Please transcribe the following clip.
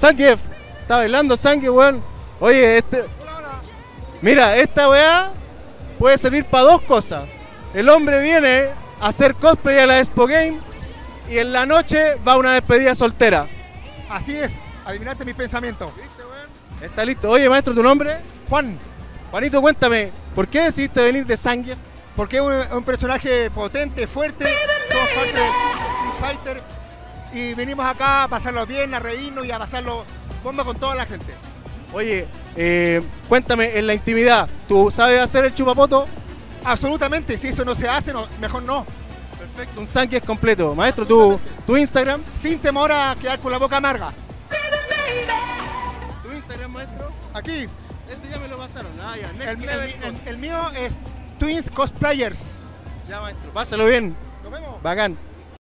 Zangief. Está bailando Zangief, weón. Oye, mira, esta weá puede servir para dos cosas. El hombre viene a hacer cosplay a la Expo Game y en la noche va a una despedida soltera. Así es, adivinaste mis pensamientos. Está listo. Oye, maestro, ¿tu nombre? Juan, Juanito, cuéntame, ¿por qué decidiste venir de Zangief? porque es un personaje potente, fuerte, somos parte de Street Fighter y venimos acá a pasarlo bien, a reírnos y a pasarlo bomba con toda la gente. Oye, cuéntame, en la intimidad, ¿tú sabes hacer el chupapoto? Absolutamente, si eso no se hace, mejor no. Perfecto, un Zangief completo. Maestro, ¿tu Instagram? Sin temor a quedar con la boca amarga. ¿Tu Instagram, maestro? Aquí, Ese ya me lo pasaron. Ah, ya. Next Level Cos. el mío es Twins Cosplayers. Ya, maestro, pásalo bien. Nos vemos. Bacán.